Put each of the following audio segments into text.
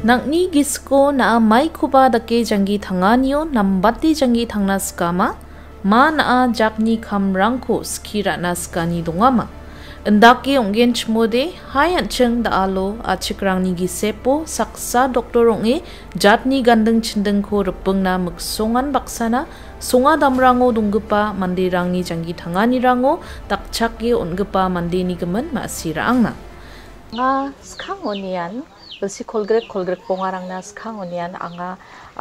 Nangni gisko na mai kuba dake jangi tanganio nambati jangi tangna skama ma na jakni kamrangko skira naskani dongama. Endaki onggen chmode hayan cheng da alo achikrangni gisepo saksa doktor onge jatni gandeng chendeng ko repeng na muksongan baksana songa damrango donggipa manderangni jangi tangani rango dakchaki ongipa mandeni gemen masirangna. Nga skang onian belsi kolgrek pongarangna skang onian anga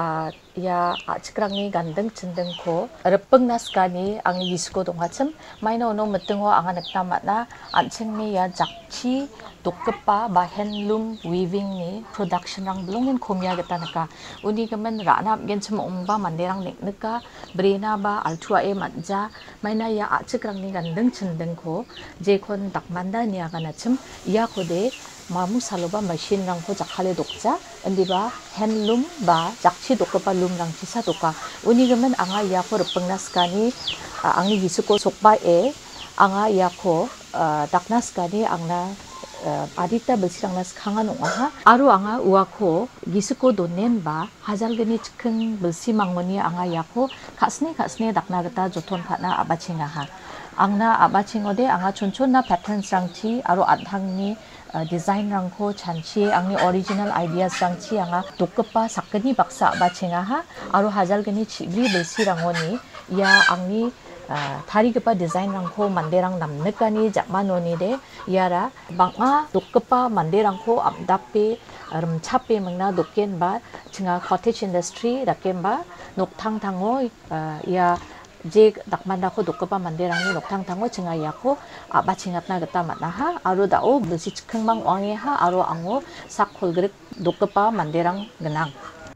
ya achikrangni gandeng chendeng ko repeng naskani angi gisko donghachem maina ono metengo anga nekna matna anchengni ya jakchi dokgipa ba handloom weaving ni production rang belongin komya geta neka uni kemen rana genchem ongba manderang nekneka brena ba altua e manja maina ya achikrangni gandeng chendeng ko jekon dakmanda ni aga nachem ya kode mamu saloba machine rangko jakhale dokja endiba handloom ba jakchi dokgipa loom rang chisa doka uni gemen anga ya ko repeng naskani angi gisuko sokba e anga ya ko daknaskani angna adita belsi nas kangan ongaha aru anga uako gisuko donen ba hajalgeni chikeng belsi mangmoni anga yako kasne dakna geta joton khatna abachingaha angna abachingode anga chonchonna patterns rangchi aru adhangni design rangko chanchi angni original ideas rangchi anga dokgipa sakgni baksa abachingaha aru hajalgeni chibri belsi rangoni ya angni tarigipa design rangko manderang namnekani jakmanoni de yara banga dokgipa manderangko amdape remchape mengna dokken ba chinga cottage industry dakem ba noktang tango ya je dakmanda ko dokgipa manderangni noktang tango chinga yako abachingatna geta matnaha aru dao belsi chikhengmang ongeha aru ango sakholgrek dokgipa manderang genang.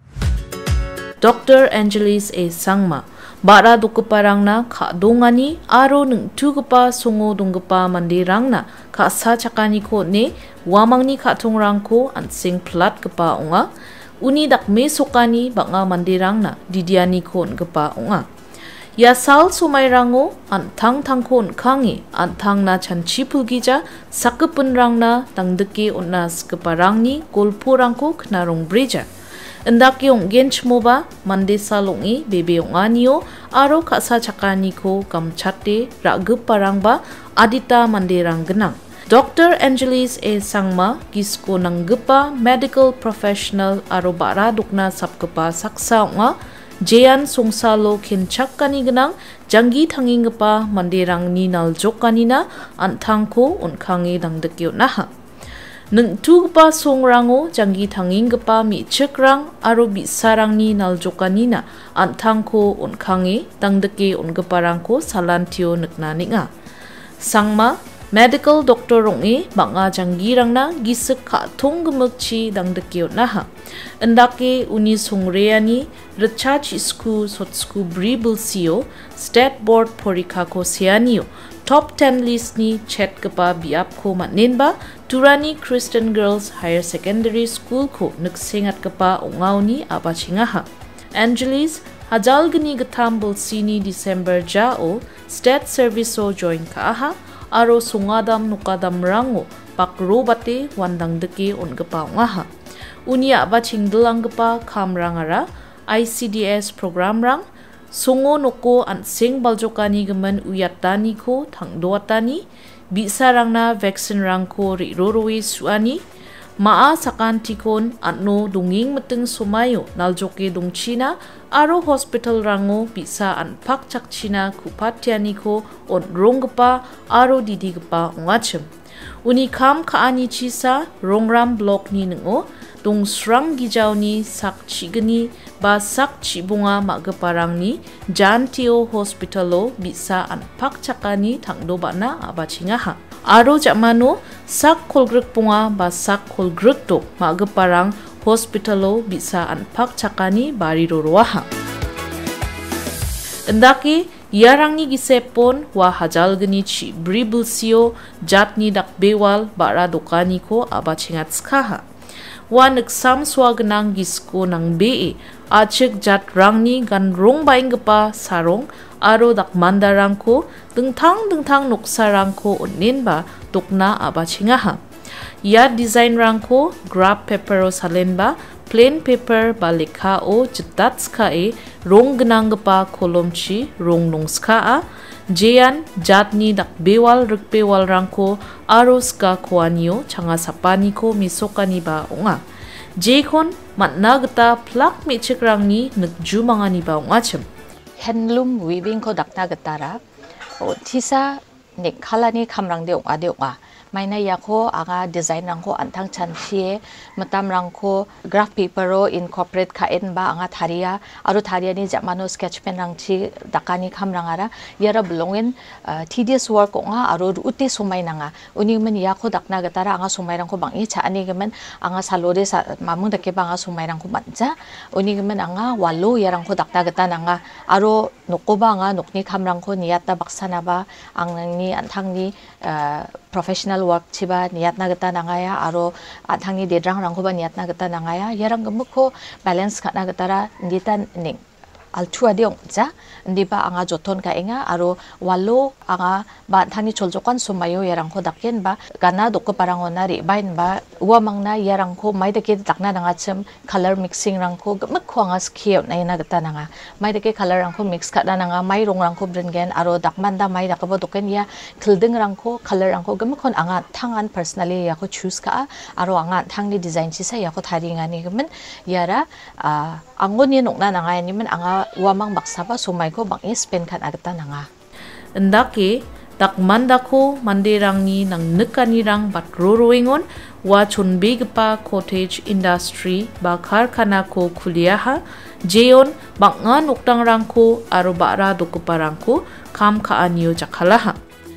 Dr. Angelice A Sangma bara dokgiparangna ka dongani aro ning tugipa songo donggipa manderangna ka sachakaniko ne uamangni ka tongrangko sengpilatgipa onga uni dakmesokani banga manderangna didianiko ongipa onga yasal somairango antang tangko onkangi antang na chanchi pulgija sakgepunrangna tangdeke onnas giparangni golporangko knarong breja endaki onggen chmoba mande salongi bebe onganio aro kasa chakaniko gamchate giparangba adita manderang genang. Dr. Angelice A Sangma gisko nanggipa medical professional aro bara dokna sapgipa saksa onga jean songsalo kenchakani genang jangi tanginggipa manderangni naljokanina antangko onkangi dangdeke onaha. Neng tugipa songrango jangi tanginggipa michikrang aro bisarangni naljokanina antangko onkange dangdeke ongiparangko salantio nekna ninga. Sangma medical doctor ronge banga janggirangna gisek ka tonggemekchi dangdeke onaha. Endake uni songreani recharge isku sotsku bribelsio state board porika ko sianio top 10 list ni chat gipa biap ko matnenba Turani Christian Girls Higher Secondary School ko nagsengat gipa ongauni abachingaha. Angelice hajalgni gatambel sini December jao state service o join kaaha aro songadam nukadam rango pakrobate wandangdeke ongipa ongaha. Uni abachingdelang gipa kamrangara ICDS program rang songo noko seng baljokani gemen uyatani ko tangdoatani bisarangna vaksin rangko rirorowe suani maa sakantikon no donging meteng somayo naljoke dongchina aro hospital rango bisa pak chakchina kupatiani ko onronggipa aro didigipa ongachem uni kam kaani chisa rongram block ni nengo dongsrang gijauni sak chigeni ba sak chibunga magiparangni jantio hospitalo bisa pak chakani tangdobana abachingaha aro jamano sak kolgrek bunga ba sak kolgrek do magiparang hospitalo bisa pak chakani bariroroaha endaki yarangni gisepon wa hajalgni chi bribulsio jatni dakbewal bara dokaniko abachingatskaha wa neksam swagnang gisko nang be achik jat rangni gan rong bainggipa sarong aro dakmandarangko dengtang noksarangko onnenba dokna abachingaha Ia desainrangko graph papero salenba plain paper ba lekhao jetat skae rong gnanggipa kolomchi rong nongska jean jatni dakbewal rikbewalrangko aro ska koanio chasakaniko mesokaniba onga. Jekon matna gita plak mechikrangni nikjumanganiba ongachem. Handloom weaving ko dakna gitara tisa nek khalani khamrangde ongade onga. Maina yako anga design rangko antang chanchie matam rangko graph papero incorporate kain ba anga tharia aro tharia ni jamano sketch pen rangchi dakani khamrangara yara belongin tedious work onga aro utte somai nanga uni men yako dakna gatara anga somai rangko bangi chaani gemen anga salore mamung dake ba anga somai rangko manja uni gemen anga wallo yarangko dakna gata nanga aro nokoba anga nokni khamrangko niyatta baksana ba angni antangni professional work chiba niatna gata nangaya aro athangni dedrang rangkoba niatna gata nangaya yarang gemukho balance khana gatara ndita ning alchua deong ja ndiba anga joton ka enga aro wallo anga ba thani choljokan sumayo yarangko dakken ba gana dokgiparangna ri bain ba uamangna yarangko maidake dakna nanga chem color mixing rangko gemukho anga skill naina gata nanga maidake color rangko mix khada nanga mai rong rangko bringen aro dakmanda mai dakabo doken ya khilding rangko color rangko gemukhon anga thangan personally yako choose ka aro anga thangni design chisa yako tharingani gemen yara angoni nokna nanga nimen anga uamang baksaba somaiko bangi spend kan agata nanga. Endake dakmandako manderangni nang nekanirang batroroingon wa chonbegipa cottage industry ba karkanako kuliaha jeon banga noktangrangko aro bara dokgiparangko kam kaanio jakhalaha.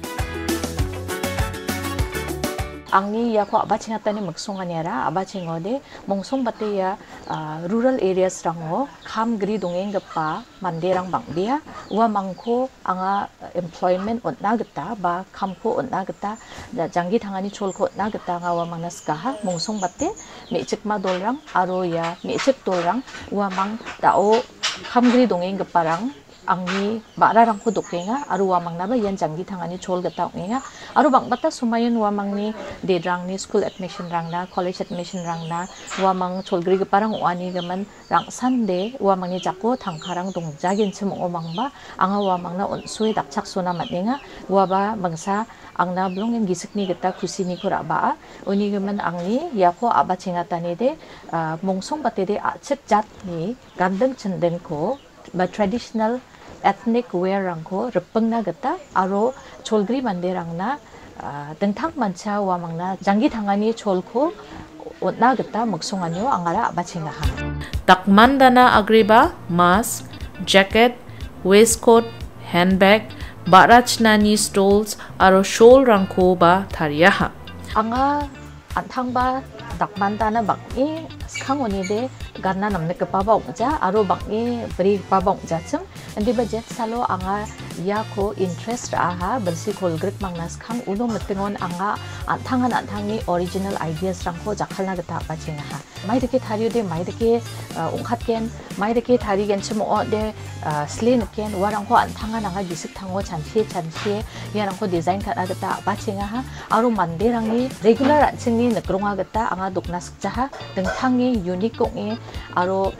Angni ya ko abachingatani magsonganyara abachingode mongsong bate ya rural areas rango kham gri dongeng gapa manderang bangbia uamangko anga employment onna gata ba khamko onna gata jangi thangani cholko onna gata nga uamangnas kaha mongsong bate mechikma dolrang aro ya mechik dolrang uamang dao kham gri dongeng gaparang angni bararangko dokenga aro uamangna ba yan jangi thangani chol gata ongenga aro bangbata sumayon uamangni dedrangni school admission rangna college admission rangna uamang cholgri giparang oani gaman rang sande uamangni jako thangkarang dongjagin chim omangba anga uamangna onsui dakchaksona matnenga uaba bangsa angna blongin gisikni gata kusini kura ba oni gaman angni yako abachingatani de mongsong batede achik jatni gandeng chendengko ba traditional ethnic wear rangko repengna gata aro cholgri manderangna dengthang mancha uamangna jangi thangani cholko otna gata magsonganyo angara abachingaha. Dakmandana agreba mask, jacket, waistcoat, handbag, barachnani stoles aro shawl rangko ba thariaha. Anga anthangba dakmandana bangi skangoni de ganna namne kepaba ongja aro bangi beri kepaba ongja chem endi bajet salo anga yako interest aha bersi kolgrek mangnas khang uno metengon anga anthangni original ideas rangko jakhalna gata apachinga maideke thario de maideke ongkhatken maideke thari gen chemo de slin ken warangko anthanga nanga gisik thango chanchi yarangko design khana gata apachinga aro manderangni regular anchingni nekronga gata anga doknas jaha dengthangi unique onge aro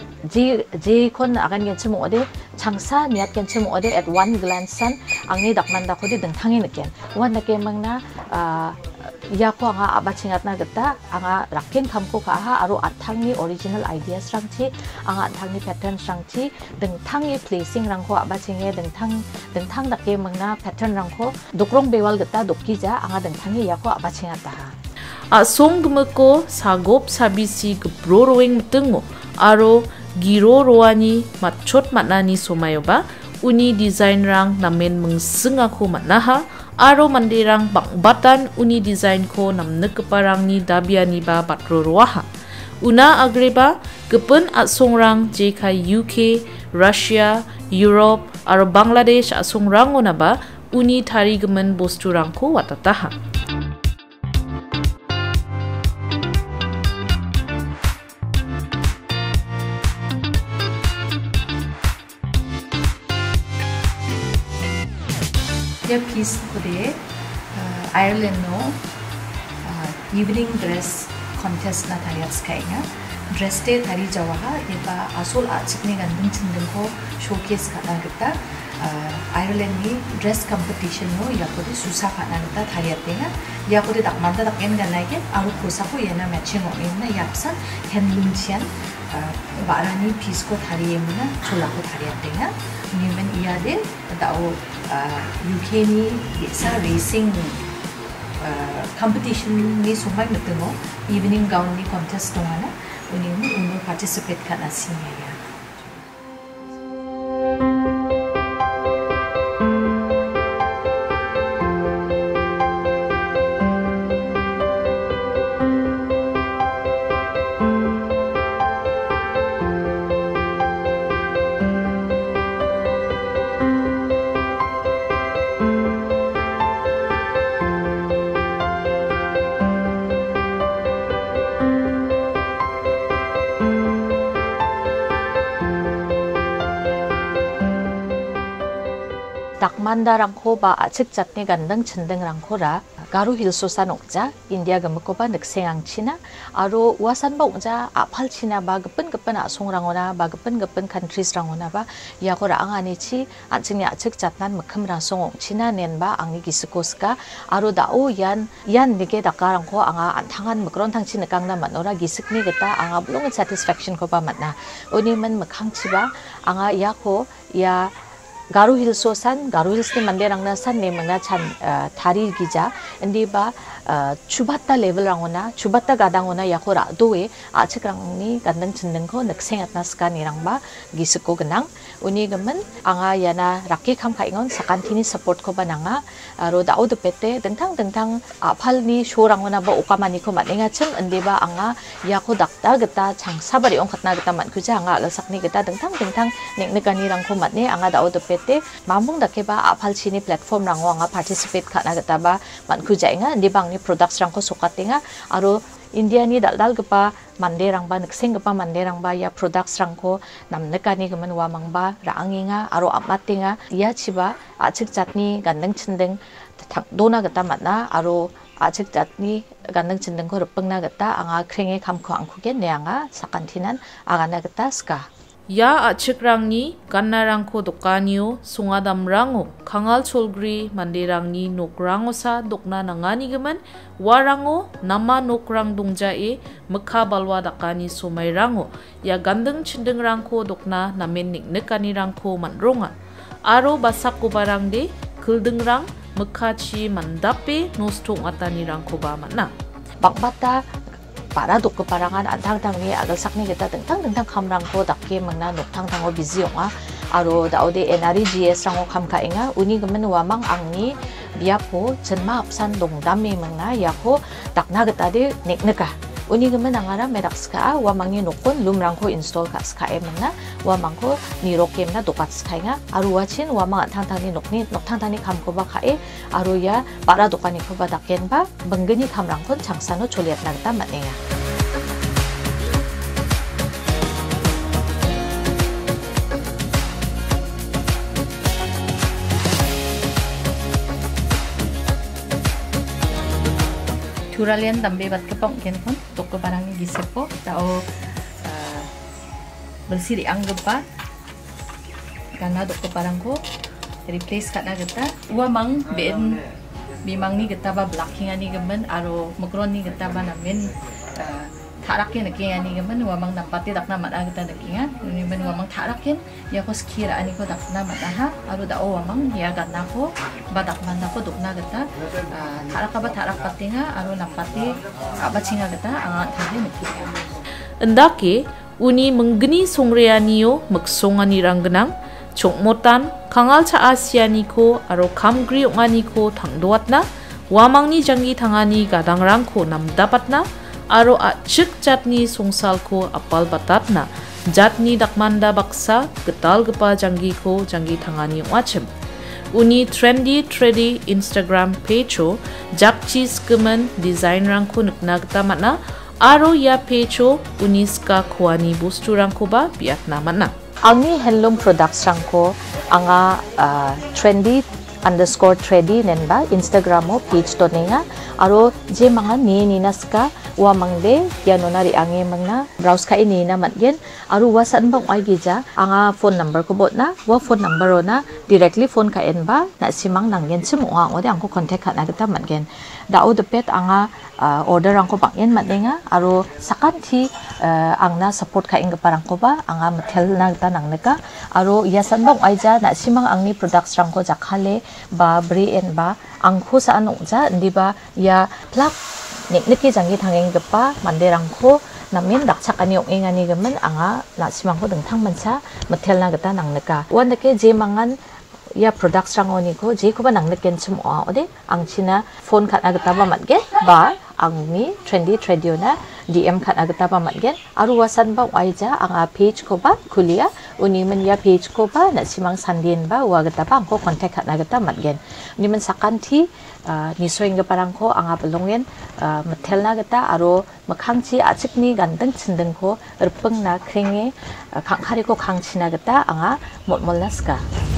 je kon agan gen chemo de changsa niat gen chemo de at one glance san angni dakmanda khodi dengthangi neken wan nake mangna yako anga abachingatna gata anga raken khamko kaha aro athangni original ideas rangchi anga athangni patterns rangchi dengthangi placing rangko abachinge dengthang dake mangna pattern rangko dokrong bewal gata dokija anga dengthangi yako abachingata asong gmeko sagop sabisi gbroroing mtengo aro giro roani matchot matnani somayoba uni design rang namen mengsengako matnaha aro manderang bangbatan uni design ko namnekgiparangni dabianiba batroroaha una agreba gipin asongrang JK UK, Russia, Europe aro Bangladesh asongrang onaba uni tarigemen bosturangko watataha. piece today Ireland no evening dress contest na tariat skainga dress te tari jawaha eba asol achikni gandung chindeng ko showcase kana gita Ireland ni dress competition no yakode susah kana gita tariat tenga yakode dakmanda daken ganai aru kosa ko yana matching o na yapsan handloom chian barani piece ko tari emuna chola ko tariat tenga nimen iade dao UK ni sa racing competition ni sumai metengo evening gown ni contest dongana uning participate kana sinya ya. manderangko ba achik jatni gandang chendengrangko ra garu hilsosan ongja India gamko ba neksengang china aro uasan ba ongja apal china ba gepun asongrangona ba gepun countries rangona ba yako ra angani chi achingni achik jatnan mekham rasong ong china nen ba angni giskoska aro dao yan nige dakarangko anga antangan mekron tangchi nekangna manora gisikni geta anga bulong satisfaction ko ba matna oni man mekhang chi ba anga yako ya garu hilsosan garu hilsni manderangna san nemangna chan thari gija indi ba chubatta level rangona chubatta gadangona yakora doe achikrangni gandang chindengko neksengatna skanirang ba gisiko genang uni gemen anga yana rakki kham khaingon sakantini support ko bananga aro daud pete dengtang aphalni shorangona ba ukamani ko manenga chim indi ba anga yako dakta geta changsabari ong khatna geta mankuja anga lasakni geta dengtang neknekani rangko matne anga daud pete mamung dakeba aphal chini platform rango anga participate khana geta ba mankuja inga indi bangni products rangko sokatenga aro India ni dal gepa manderang ba nekseng gepa manderang ba ya products rangko namnekani gemen uamang ba ranginga aro amatinga ya chiba achik jatni gandeng chindeng dona geta matna aro achik jatni gandeng chindeng ko repengna geta anga krenge kamko angkuge neanga sakantinan agana geta ska ya achikrangni gannarangko dokaniyo songadamrango kangal cholgri manderangni nokrango sa dokna nangani geman warango nama nokrang dongjae mekha balwa dakani somairango ya gandeng chindengrangko dokna namen niknekanirangko manronga aro basak barangde kildengrang mekhachi mandape nostong atanirangko ba manna bakbata para dokgiparangan antang-tangni agal sakni kita tentang kamrangko dakki mangna noktang-tango busy onga aro daude enari GS rango kamkainga uni gemen uamangni biapo jenma apsan dongdami mangna yako dakna getade nekneka uni gemen angara merakska uamangni nokon lumrangko install ka skae mangna uamangko nirokemna dokat skainga aro wachin uamang antang-tangni noktang-tangni kamko ba kae aro ya para dokaniko ba daken ba benggeni kamrangkon changsano choliatna geta manenga Turalian tambe bat kepong ken kon dokgiparangni gisepo tao bersiri anggepa karena dokgiparangko replace kana geta uamang ben bimangni geta ba blackingani gemen aro mekroni geta ba namen tharakin nakingani gemen uamang nampati dakna mana geta dakinga ni men uamang tharakin ya ko skira ani ko dakna mana ha aro da uamang ya ganna ko badak manda ko dokna geta tharak patinga aro nampati abachinga geta anga thari nakinga endake uni menggeni songreaniyo meksongani ranggenang chokmotan kangal cha asianiko aro kamgri onganiko tangdoatna uamangni jangi tangani gadangrangko namdapatna aro achik jatni songsalko apal batatna jatni dakmanda baksa getalgepa janggiko jangi tangani ongachim uni trendy Instagram page jakchis gemen design rangko nukna geta matna aro ya page uni ska kuani busturangko ba biatna matna angni handloom products rangko anga trendy _tredy nen ba Instagram mo page to nenga aro je manga ni naska uamangde yanona ri ange mangna browse ka ini na matgen aro wasan bang ai gija anga phone number ko bot na wa phone number ona directly phone ka en ba na simang nanggen chim ong ode angko contact ka na gata matgen da o de pet anga order angko bangyen matnenga aro sakanti angna support ka ing parangko ba anga mathel na gata nangneka aro yasan bang ai ja na simang angni products rangko jakhale ba bri en ba angko sa anong ja ndiba ya plak nikniki jangi thangeng gipa manderangko namin dakchakani ongengani gemen anga na simangko dengthang mansa mathelna gata nangneka wandake je mangan ya products rangoni ko je ko ba nangneken chum ode angchina phone khatna gata ba matge ba angni trendy tradio na DM khat agata pa matgen aru wasan ba waija anga page ko ba kulia unimen ya page ko ba na simang sandin ba wagata pa angko contact khat agata matgen unimen sakanti nisoing ga parangko anga belongen mathelna gata aro makhangchi achikni gandeng chindeng ko erpeng na krenge khangkhari ko khangchina gata anga motmolnaska